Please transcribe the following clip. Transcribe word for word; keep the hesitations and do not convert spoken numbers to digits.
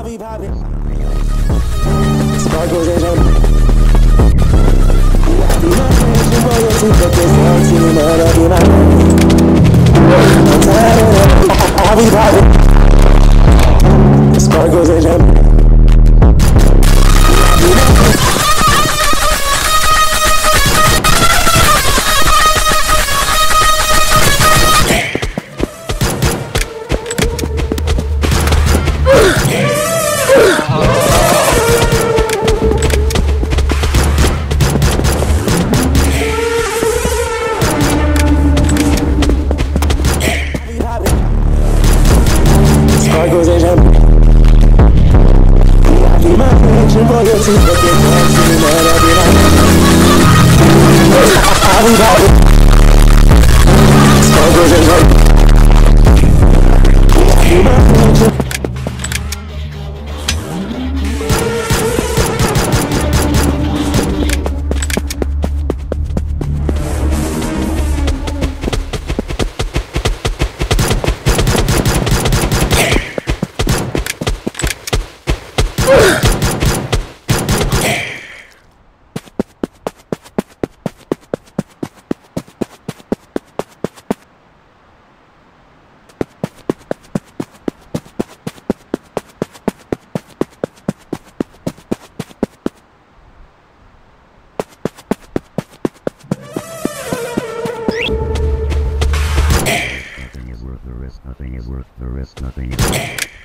be popping. Sparkles and jump. I be my fashion royalty, but this dance in the mud, I be my I'm tired of it. I be popping. Sparkles and jump. Nothing is worth the risk, nothing is worth the risk, nothing is